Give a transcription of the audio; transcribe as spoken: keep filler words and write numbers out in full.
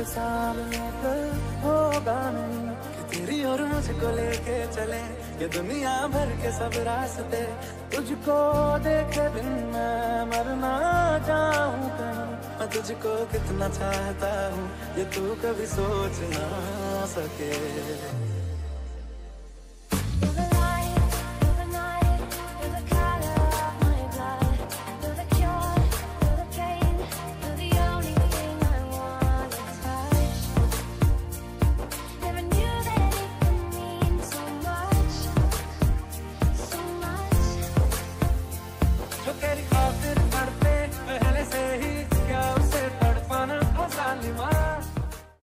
के सामने कल होगा नहीं कि तेरी और मुझको लेके चले ये दुनिया भर के सब रास्ते। तुझको देखे बिन मैं मर ना जाऊं कहीं, मैं तुझको कितना चाहता हूँ ये तू कभी सोच ना सके। Look at it.